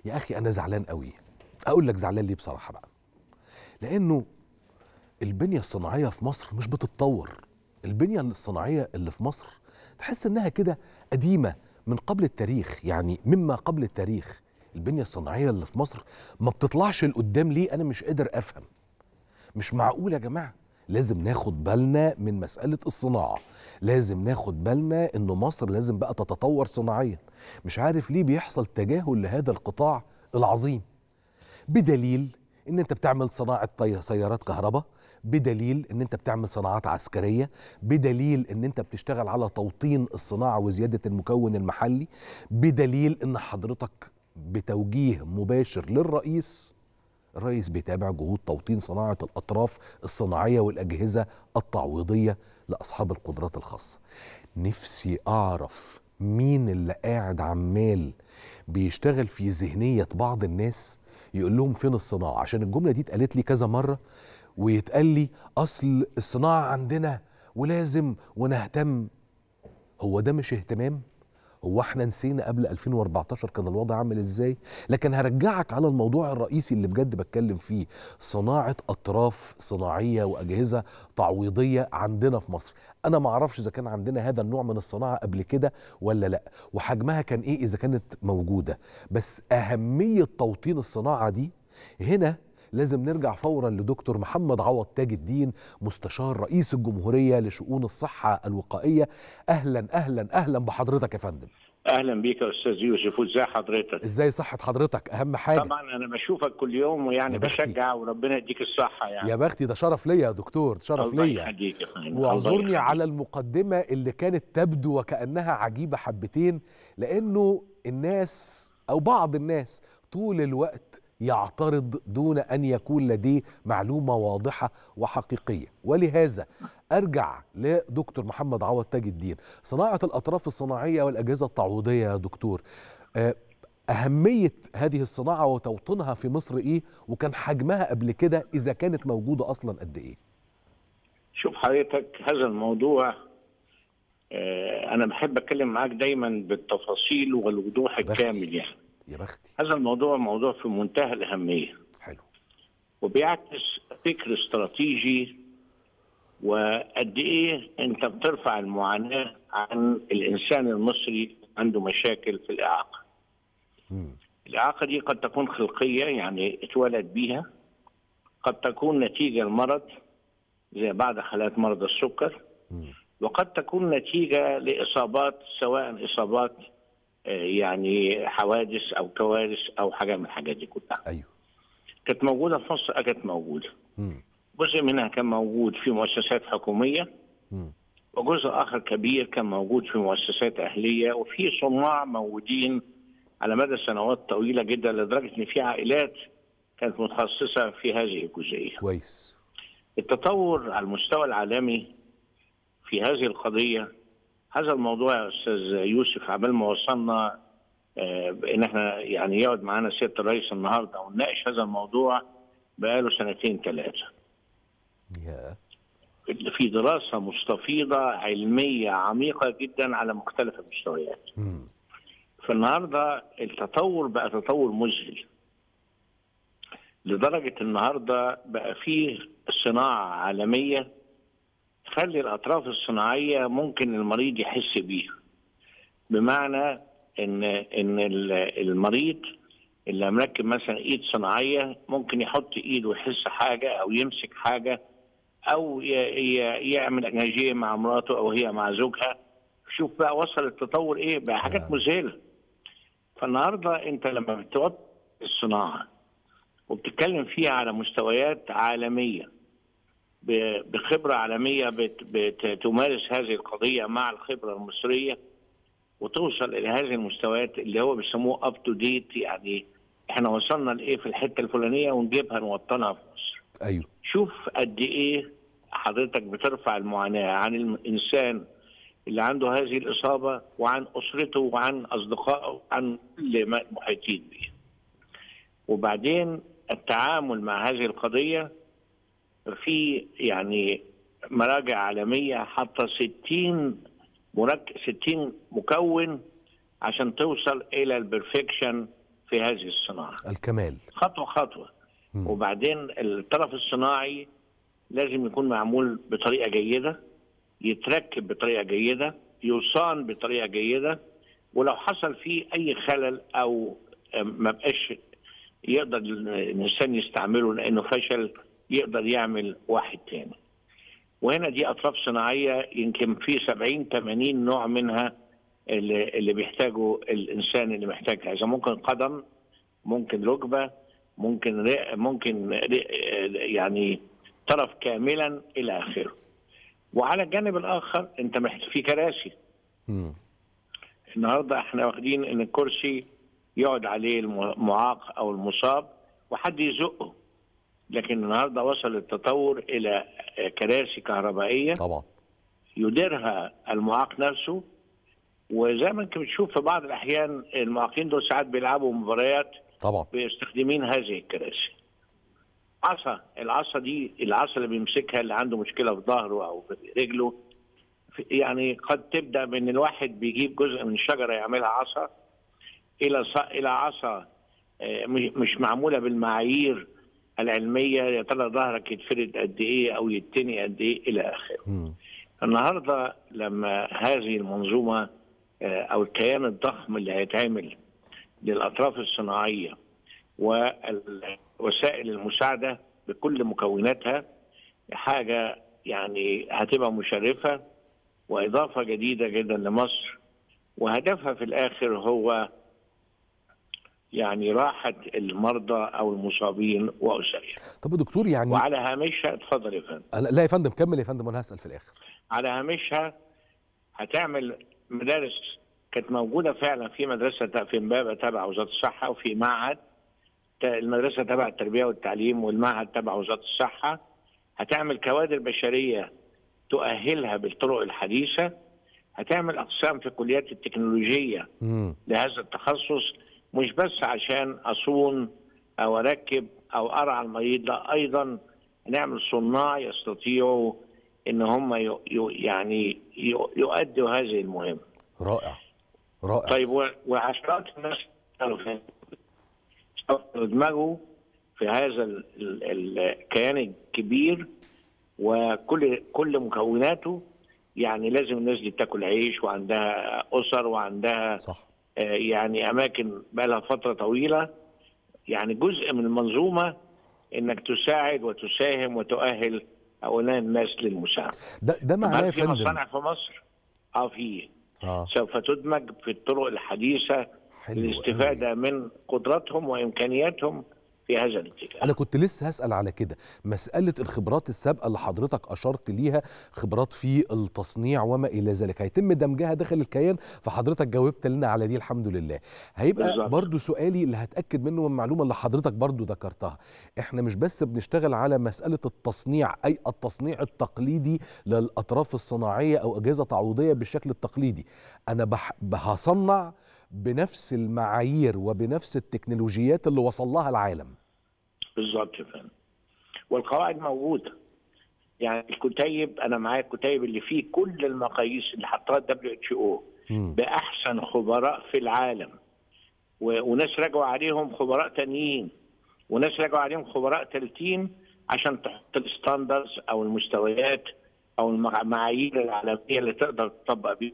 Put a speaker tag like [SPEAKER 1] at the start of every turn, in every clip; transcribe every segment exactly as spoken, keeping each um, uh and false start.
[SPEAKER 1] يا أخي أنا زعلان قوي. أقول لك زعلان ليه بصراحة بقى؟ لأنه البنية الصناعية في مصر مش بتتطور. البنية الصناعية اللي في مصر تحس إنها كده قديمة من قبل التاريخ، يعني مما قبل التاريخ. البنية الصناعية اللي في مصر ما بتطلعش لقدام ليه؟ أنا مش قادر أفهم. مش معقول يا جماعة. لازم ناخد بالنا من مسألة الصناعة، لازم ناخد بالنا إنه مصر لازم بقى تتطور صناعيا. مش عارف ليه بيحصل تجاهل لهذا القطاع العظيم، بدليل ان انت بتعمل صناعة سيارات كهرباء، بدليل ان انت بتعمل صناعات عسكرية، بدليل ان انت بتشتغل على توطين الصناعة وزيادة المكون المحلي، بدليل ان حضرتك بتوجيه مباشر للرئيس. الرئيس بيتابع جهود توطين صناعة الأطراف الصناعية والأجهزة التعويضية لأصحاب القدرات الخاصة. نفسي أعرف مين اللي قاعد عمال بيشتغل في ذهنية بعض الناس يقول لهم فين الصناعة، عشان الجملة دي اتقالت لي كذا مرة، ويتقال لي أصل الصناعة عندنا ولازم ونهتم. هو ده مش اهتمام؟ هو احنا نسينا قبل ألفين وأربعتاشر كان الوضع عامل ازاي؟ لكن هرجعك على الموضوع الرئيسي اللي بجد بتكلم فيه، صناعة أطراف صناعية وأجهزة تعويضية عندنا في مصر. أنا ما أعرفش إذا كان عندنا هذا النوع من الصناعة قبل كده ولا لأ، وحجمها كان إيه إذا كانت موجودة. بس أهمية توطين الصناعة دي هنا لازم نرجع فورا لدكتور محمد عوض تاج الدين، مستشار رئيس الجمهورية لشؤون الصحة الوقائية. أهلا أهلا أهلا بحضرتك يا فندم.
[SPEAKER 2] اهلا بيك يا استاذ يوسف، وازاي حضرتك؟
[SPEAKER 1] ازاي صحة حضرتك؟ اهم حاجة.
[SPEAKER 2] طبعا انا بشوفك كل يوم ويعني بشجع، وربنا يديك الصحة. يعني
[SPEAKER 1] يا بختي، ده شرف ليا يا دكتور، شرف
[SPEAKER 2] الله
[SPEAKER 1] ليا.
[SPEAKER 2] يخليك يا فندم.
[SPEAKER 1] واعذرني على المقدمة اللي كانت تبدو وكأنها عجيبة حبتين، لأنه الناس أو بعض الناس طول الوقت يعترض دون أن يكون لديه معلومة واضحة وحقيقية. ولهذا أرجع لدكتور محمد عوض تاج الدين، صناعة الأطراف الصناعية والأجهزة التعويضية. يا دكتور، أهمية هذه الصناعة وتوطينها في مصر إيه؟ وكان حجمها قبل كده إذا كانت موجودة أصلا قد إيه؟
[SPEAKER 2] شوف حضرتك، هذا الموضوع أنا بحب أتكلم معاك دايما بالتفاصيل والوضوح الكامل. يعني
[SPEAKER 1] يا بختي.
[SPEAKER 2] هذا الموضوع موضوع في منتهى الأهمية.
[SPEAKER 1] حلو.
[SPEAKER 2] وبيعكس فكر استراتيجي، وقد إيه أنت بترفع المعاناة عن الإنسان المصري عنده مشاكل في الإعاقة. مم. الإعاقة دي قد تكون خلقية، يعني اتولد بيها، قد تكون نتيجة المرض زي بعض حالات مرض السكر، مم. وقد تكون نتيجة لإصابات، سواء إصابات يعني حوادث أو كوارث أو حاجة من الحاجات دي كلها.
[SPEAKER 1] أيوه.
[SPEAKER 2] كانت موجودة في مصر، كانت موجودة. مم. جزء منها كان موجود في مؤسسات حكومية، مم. وجزء آخر كبير كان موجود في مؤسسات أهلية، وفي صناع موجودين على مدى سنوات طويلة جدا، لدرجة إن في عائلات كانت متخصصة في هذه الجزئية.
[SPEAKER 1] كويس.
[SPEAKER 2] التطور على المستوى العالمي في هذه القضية، هذا الموضوع يا أستاذ يوسف، عبال ما وصلنا آه إن احنا يعني يقعد معانا سيادة الرئيس النهارده ونناقش هذا الموضوع بقاله سنتين ثلاثة.
[SPEAKER 1] yeah.
[SPEAKER 2] في دراسة مستفيضة علمية عميقة جدا على مختلف المستويات. mm. فالنهارده التطور بقى تطور مذهل، لدرجة النهارده بقى فيه صناعة عالمية تخلي الأطراف الصناعية ممكن المريض يحس بيها. بمعنى إن إن المريض اللي مركب مثلا إيد صناعية ممكن يحط إيده ويحس حاجة، أو يمسك حاجة، أو يعمل أناجية مع مراته أو هي مع زوجها. شوف بقى وصل التطور إيه، بقى حاجات مذهلة. فالنهارده أنت لما بتوطي الصناعة وبتتكلم فيها على مستويات عالمية بخبرة عالمية بتمارس هذه القضية مع الخبرة المصرية، وتوصل إلى هذه المستويات اللي هو بيسموه أب تو ديت، يعني إحنا وصلنا لإيه في الحتة الفلانية ونجيبها نوطنها في مصر.
[SPEAKER 1] أيوه.
[SPEAKER 2] شوف قد إيه حضرتك بترفع المعاناة عن الإنسان اللي عنده هذه الإصابة، وعن أسرته، وعن أصدقائه، وعن كل ما محيطين به. وبعدين التعامل مع هذه القضية، في يعني مراجع عالمية حاطة ستين مركب ستين مكون عشان توصل إلى البرفكشن في هذه الصناعه.
[SPEAKER 1] الكمال
[SPEAKER 2] خطوه خطوه. م. وبعدين الطرف الصناعي لازم يكون معمول بطريقه جيده، يتركب بطريقه جيده، يصان بطريقه جيده، ولو حصل فيه اي خلل او ما بقاش يقدر الانسان يستعمله لانه فشل، يقدر يعمل واحد تاني. وهنا دي اطراف صناعيه يمكن في سبعين ثمانين نوع منها اللي, اللي بيحتاجه الانسان اللي محتاجها، اذا ممكن قدم، ممكن ركبه، ممكن رئ ممكن رئ يعني طرف كاملا الى اخره. وعلى الجانب الاخر انت محتاج في كراسي. م. النهارده احنا واخدين ان الكرسي يقعد عليه المعاق او المصاب وحد يزقه، لكن النهارده وصل التطور الى كراسي كهربائيه
[SPEAKER 1] طبعا
[SPEAKER 2] يديرها المعاق نفسه. وزي ما انت بتشوف في بعض الاحيان المعاقين دول ساعات بيلعبوا مباريات
[SPEAKER 1] طبعا
[SPEAKER 2] بيستخدمين هذه الكراسي. عصا، العصا دي العصا اللي بيمسكها اللي عنده مشكله في ظهره او في رجله، يعني قد تبدا من الواحد بيجيب جزء من الشجره يعملها عصا الى الى عصا مش معموله بالمعايير العلميه، يا ترى ظهرك يتفرد قد ايه او يتني قد ايه الى اخره. النهارده لما هذه المنظومه او الكيان الضخم اللي هيتعمل للاطراف الصناعيه ووسائل المساعده بكل مكوناتها، حاجه يعني هتبقى مشرفه واضافه جديده جدا لمصر، وهدفها في الاخر هو يعني راحه المرضى او المصابين واسرهم.
[SPEAKER 1] طب يا دكتور يعني
[SPEAKER 2] وعلى هامشها، اتفضل يا فندم.
[SPEAKER 1] لا يا فندم كمل يا فندم وانا هسال في الاخر.
[SPEAKER 2] على هامشها هتعمل مدارس كانت موجوده فعلا في مدرسه في امبابه تبع وزاره الصحه، وفي معهد المدرسه تبع التربيه والتعليم والمعهد تبع وزاره الصحه. هتعمل كوادر بشريه تؤهلها بالطرق الحديثه. هتعمل اقسام في كليات التكنولوجيه م. لهذا التخصص، مش بس عشان اصون او اركب او ارعى المريض، لا ايضا نعمل صناع يستطيعوا ان هم يعني يؤدوا هذه المهمه.
[SPEAKER 1] رائع رائع.
[SPEAKER 2] طيب وعشرات الناس يدمجوا في هذا الكيان الكبير وكل كل مكوناته. يعني لازم الناس دي تاكل عيش وعندها اسر وعندها صح. آه يعني اماكن بقى لها فتره طويله. يعني جزء من المنظومه انك تساعد وتساهم وتؤهل هؤلاء الناس للمساعده.
[SPEAKER 1] ده ده معناه
[SPEAKER 2] في مصانع في مصر؟ اه في آه. سوف تدمج في الطرق الحديثه للاستفاده أوي. من قدراتهم وامكانياتهم في هذا الاتجاه.
[SPEAKER 1] أنا كنت لسه هسأل على كده، مسألة الخبرات السابقة اللي حضرتك أشرت ليها، خبرات في التصنيع وما إلى ذلك، هيتم دمجها داخل الكيان، فحضرتك جاوبت لنا على دي الحمد لله. هيبقى بالزبط. برضو سؤالي اللي هتأكد منه من المعلومة اللي حضرتك برضو ذكرتها، إحنا مش بس بنشتغل على مسألة التصنيع، أي التصنيع التقليدي للأطراف الصناعية أو أجهزة تعويضية بالشكل التقليدي، أنا بح... هصنع بنفس المعايير وبنفس التكنولوجيات اللي وصل لها العالم.
[SPEAKER 2] بالظبط يا فندم. والقواعد موجوده. يعني الكتيب، انا معايا الكتيب اللي فيه كل المقاييس اللي حطها الدبليو اتش او باحسن خبراء في العالم، وناس راجعوا عليهم خبراء تانيين، وناس راجعوا عليهم خبراء ثالثين عشان تحط الستاندرز او المستويات او المعايير العالميه اللي تقدر تطبق بيها.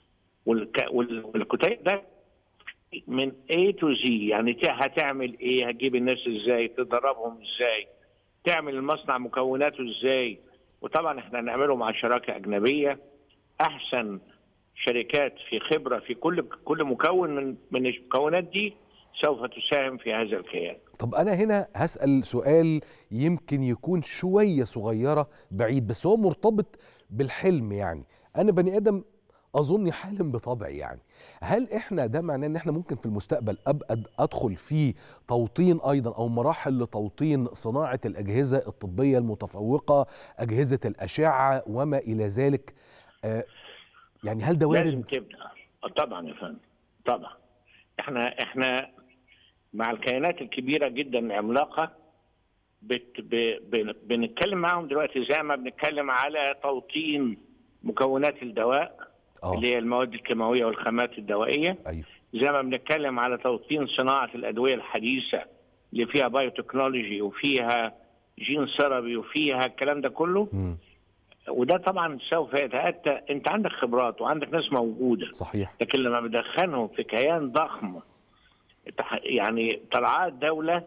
[SPEAKER 2] والكتيب ده من A to Z، يعني هتعمل ايه، هتجيب الناس ازاي، تدربهم ازاي، تعمل المصنع مكوناته ازاي. وطبعا احنا هنعمله مع شراكه اجنبيه، احسن شركات في خبره في كل كل مكون من من المكونات دي سوف تساهم في هذا الكيان.
[SPEAKER 1] طب انا هنا هسأل سؤال يمكن يكون شويه صغيره بعيد، بس هو مرتبط بالحلم. يعني انا بني ادم اظن حالم بطبعي، يعني هل احنا ده معناه ان احنا ممكن في المستقبل ابقى ادخل في توطين ايضا او مراحل لتوطين صناعه الاجهزه الطبيه المتفوقه، اجهزه الاشعه وما الى ذلك؟ آه يعني هل ده وارد؟
[SPEAKER 2] لازم تبدا طبعا يا فندم، طبعا. احنا احنا مع الكيانات الكبيره جدا العملاقه بت ب بنتكلم معاهم دلوقتي زي ما بنتكلم على توطين مكونات الدواء أوه. اللي هي المواد الكيماويه والخامات الدوائيه.
[SPEAKER 1] أيوه.
[SPEAKER 2] زي ما بنتكلم على توطين صناعه الادويه الحديثه اللي فيها بايوتكنولوجي وفيها جين ثيرابي وفيها الكلام ده كله.
[SPEAKER 1] م.
[SPEAKER 2] وده طبعا سوف يتاتى، انت عندك خبرات وعندك ناس موجوده،
[SPEAKER 1] صحيح.
[SPEAKER 2] لكن لما بدخلهم في كيان ضخم يعني ترعاه الدوله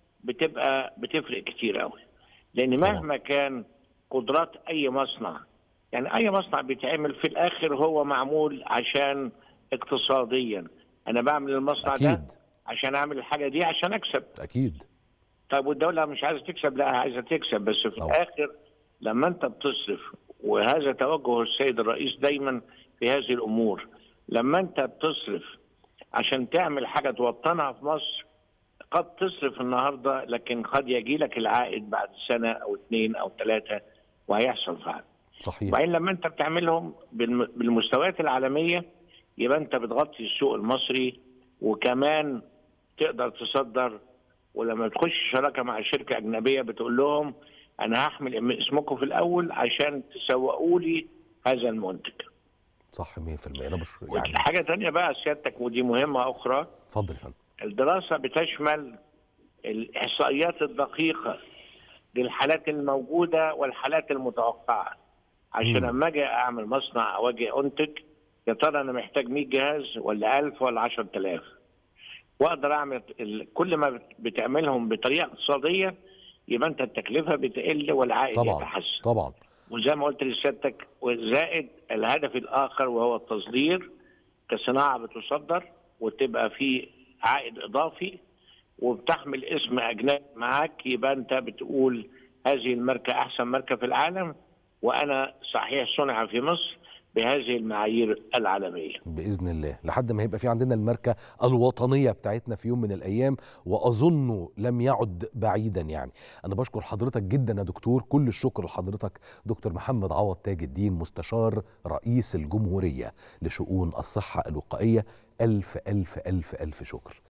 [SPEAKER 2] بتبقى بتفرق كتير قوي. لان مهما كان قدرات اي مصنع، يعني اي مصنع بيتعمل في الاخر هو معمول عشان اقتصاديا، انا بعمل المصنع
[SPEAKER 1] أكيد.
[SPEAKER 2] ده عشان اعمل الحاجه دي عشان اكسب.
[SPEAKER 1] اكيد.
[SPEAKER 2] طيب والدوله مش عايزه تكسب؟ لا عايزه تكسب، بس في
[SPEAKER 1] أوه.
[SPEAKER 2] الاخر لما انت بتصرف، وهذا توجه السيد الرئيس دايما في هذه الامور، لما انت بتصرف عشان تعمل حاجه توطنها في مصر، قد تصرف النهارده لكن قد يجي لك العائد بعد سنه او اثنين او ثلاثه وهيحصل فعلا.
[SPEAKER 1] صحيح.
[SPEAKER 2] وبعدين لما انت بتعملهم بالمستويات العالميه يبقى انت بتغطي السوق المصري وكمان تقدر تصدر. ولما تخش شراكه مع شركه اجنبيه بتقول لهم انا هحمل اسمكم في الاول عشان تسوقوا لي هذا المنتج.
[SPEAKER 1] صح مية في المية. انا مش يعني
[SPEAKER 2] حاجه ثانيه بقى سيادتك ودي مهمه اخرى.
[SPEAKER 1] اتفضل يا فندم.
[SPEAKER 2] الدراسه بتشمل الاحصائيات الدقيقه للحالات الموجوده والحالات المتوقعه، عشان لما اجي اعمل مصنع او اجي انتج يا ترى انا محتاج مية جهاز ولا ألف ولا عشرة آلاف، واقدر اعمل كل ما بتعملهم بطريقه اقتصاديه يبقى انت التكلفه بتقل والعائد
[SPEAKER 1] طبعا
[SPEAKER 2] يتحسن.
[SPEAKER 1] طبعا.
[SPEAKER 2] وزي ما قلت لسيادتك، وزائد الهدف الاخر وهو التصدير كصناعه بتصدر وتبقى في عائد اضافي وبتحمل اسم اجنبي معاك، يبقى انت بتقول هذه الماركه احسن ماركه في العالم وانا صحيح صنع في مصر بهذه المعايير العالميه.
[SPEAKER 1] باذن الله لحد ما يبقى في عندنا الماركه الوطنيه بتاعتنا في يوم من الايام، واظنه لم يعد بعيدا. يعني انا بشكر حضرتك جدا يا دكتور، كل الشكر لحضرتك دكتور محمد عوض تاج الدين، مستشار رئيس الجمهوريه لشؤون الصحه الوقائيه. الف الف الف الف شكر.